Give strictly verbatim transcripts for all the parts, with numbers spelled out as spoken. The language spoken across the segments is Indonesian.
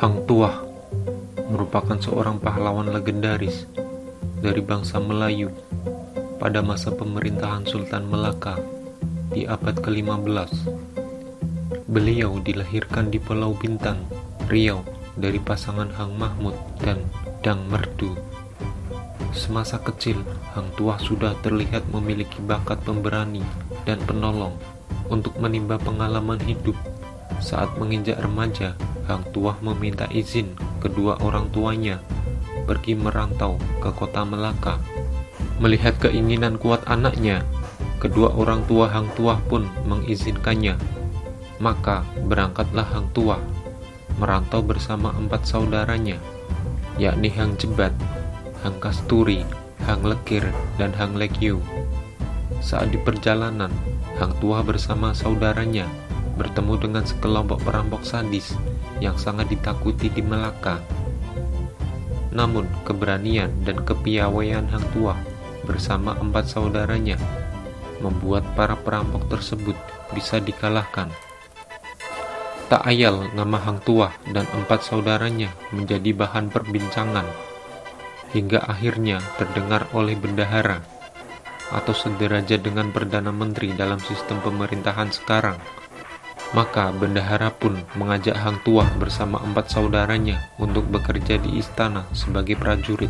Hang Tuah merupakan seorang pahlawan legendaris dari bangsa Melayu pada masa pemerintahan Sultan Melaka di abad kelima belas. Beliau dilahirkan di Pulau Bintan, Riau dari pasangan Hang Mahmud dan Dang Merdu. Semasa kecil, Hang Tuah sudah terlihat memiliki bakat pemberani dan penolong untuk menimba pengalaman hidup. Saat menginjak remaja, Hang Tuah meminta izin kedua orang tuanya pergi merantau ke kota Melaka. Melihat keinginan kuat anaknya, kedua orang tua Hang Tuah pun mengizinkannya. Maka berangkatlah Hang Tuah merantau bersama empat saudaranya, yakni Hang Jebat, Hang Kasturi, Hang Lekir, dan Hang Lekyu. Saat di perjalanan, Hang Tuah bersama saudaranya bertemu dengan sekelompok perampok sadis yang sangat ditakuti di Melaka. Namun keberanian dan kepiawaian Hang Tuah bersama empat saudaranya membuat para perampok tersebut bisa dikalahkan. Tak ayal nama Hang Tuah dan empat saudaranya menjadi bahan perbincangan, hingga akhirnya terdengar oleh bendahara atau sederajat dengan Perdana Menteri dalam sistem pemerintahan sekarang. Maka bendahara pun mengajak Hang Tuah bersama empat saudaranya untuk bekerja di istana sebagai prajurit.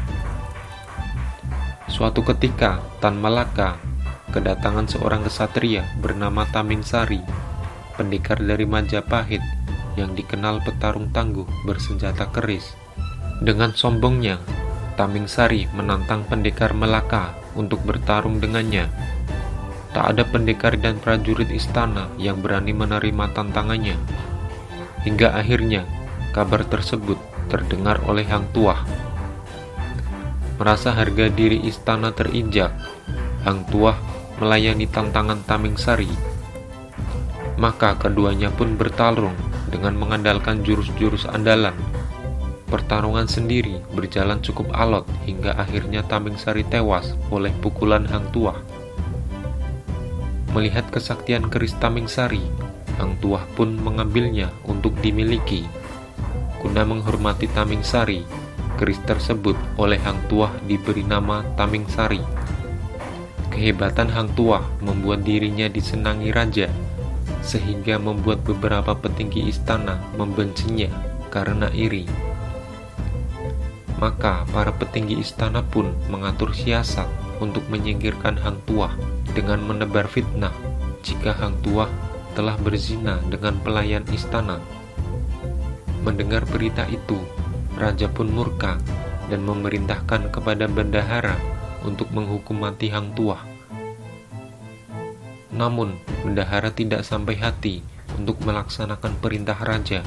Suatu ketika, Tan Malaka kedatangan seorang kesatria bernama Tamingsari, pendekar dari Majapahit yang dikenal petarung tangguh bersenjata keris. Dengan sombongnya, Tamingsari menantang pendekar Melaka untuk bertarung dengannya. Tak ada pendekar dan prajurit istana yang berani menerima tantangannya. Hingga akhirnya kabar tersebut terdengar oleh Hang Tuah. Merasa harga diri istana terinjak, Hang Tuah melayani tantangan Tamingsari. Maka keduanya pun bertarung dengan mengandalkan jurus-jurus andalan. Pertarungan sendiri berjalan cukup alot hingga akhirnya Tamingsari tewas oleh pukulan Hang Tuah. Melihat kesaktian keris Tamingsari, Hang Tuah pun mengambilnya untuk dimiliki. Guna menghormati Tamingsari, keris tersebut oleh Hang Tuah diberi nama Tamingsari. Kehebatan Hang Tuah membuat dirinya disenangi raja, sehingga membuat beberapa petinggi istana membencinya karena iri. Maka para petinggi istana pun mengatur siasat untuk menyingkirkan Hang Tuah dengan menebar fitnah jika Hang Tuah telah berzina dengan pelayan istana. Mendengar berita itu, raja pun murka dan memerintahkan kepada bendahara untuk menghukum mati Hang Tuah. Namun, bendahara tidak sampai hati untuk melaksanakan perintah raja.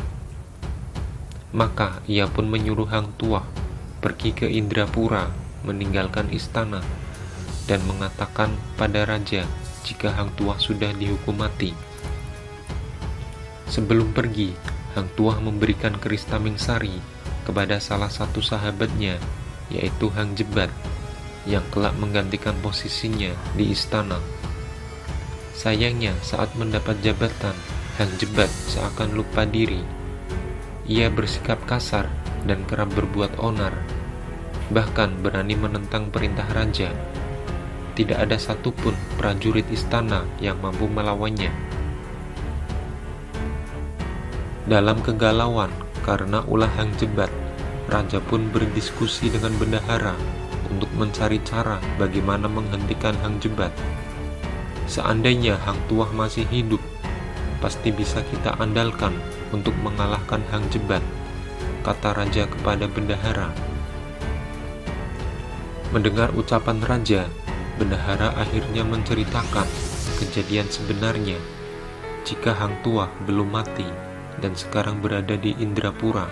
Maka ia pun menyuruh Hang Tuah pergi ke Indrapura, meninggalkan istana, dan mengatakan pada raja jika Hang Tuah sudah dihukum mati. Sebelum pergi, Hang Tuah memberikan keris Tamingsari kepada salah satu sahabatnya, yaitu Hang Jebat, yang kelak menggantikan posisinya di istana. Sayangnya, saat mendapat jabatan, Hang Jebat seakan lupa diri. Ia bersikap kasar dan kerap berbuat onar, bahkan berani menentang perintah raja. Tidak ada satupun prajurit istana yang mampu melawannya. Dalam kegalauan karena ulah Hang Jebat, raja pun berdiskusi dengan bendahara untuk mencari cara bagaimana menghentikan Hang Jebat. Seandainya Hang Tuah masih hidup, pasti bisa kita andalkan untuk mengalahkan Hang Jebat, kata raja kepada bendahara. Mendengar ucapan raja, bendahara akhirnya menceritakan kejadian sebenarnya jika Hang Tuah belum mati dan sekarang berada di Indrapura.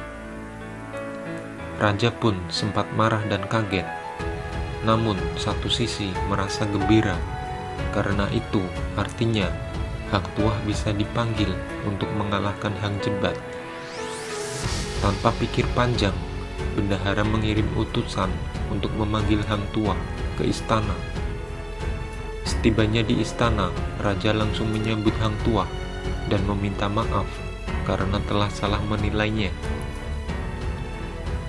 Raja pun sempat marah dan kaget, namun satu sisi merasa gembira, karena itu artinya Hang Tuah bisa dipanggil untuk mengalahkan Hang Jebat. Tanpa pikir panjang, bendahara mengirim utusan untuk memanggil Hang Tuah ke istana. Setibanya di istana, raja langsung menyambut Hang Tuah dan meminta maaf karena telah salah menilainya.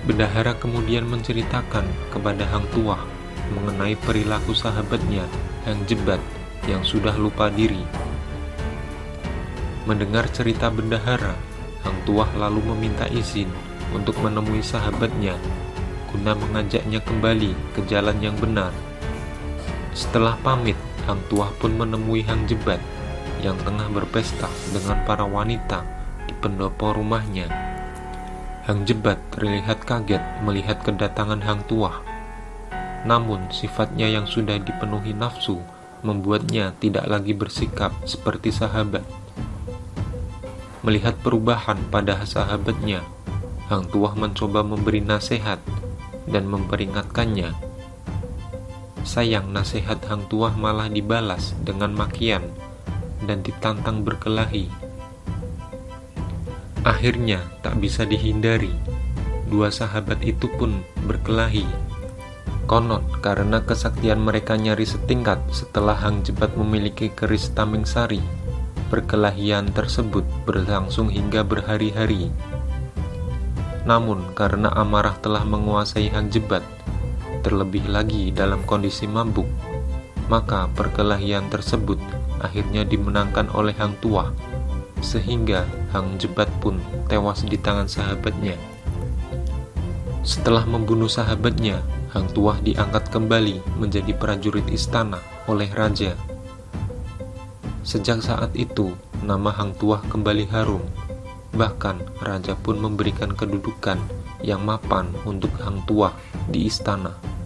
Bendahara kemudian menceritakan kepada Hang Tuah mengenai perilaku sahabatnya, Hang Jebat, yang sudah lupa diri. Mendengar cerita bendahara, Hang Tuah lalu meminta izin untuk menemui sahabatnya guna mengajaknya kembali ke jalan yang benar. Setelah pamit, Hang Tuah pun menemui Hang Jebat yang tengah berpesta dengan para wanita di pendopo rumahnya. Hang Jebat terlihat kaget melihat kedatangan Hang Tuah. Namun sifatnya yang sudah dipenuhi nafsu membuatnya tidak lagi bersikap seperti sahabat. Melihat perubahan pada sahabatnya, Hang Tuah mencoba memberi nasihat dan memperingatkannya. Sayang, nasihat Hang Tuah malah dibalas dengan makian dan ditantang berkelahi. Akhirnya tak bisa dihindari, dua sahabat itu pun berkelahi. Konon karena kesaktian mereka nyaris setingkat setelah Hang Jebat memiliki keris Taming Sari, perkelahian tersebut berlangsung hingga berhari-hari. Namun karena amarah telah menguasai Hang Jebat, terlebih lagi dalam kondisi mabuk, maka perkelahian tersebut akhirnya dimenangkan oleh Hang Tuah, sehingga Hang Jebat pun tewas di tangan sahabatnya. Setelah membunuh sahabatnya, Hang Tuah diangkat kembali menjadi prajurit istana oleh raja. Sejak saat itu, nama Hang Tuah kembali harum. Bahkan raja pun memberikan kedudukan yang mapan untuk Hang Tuah di istana.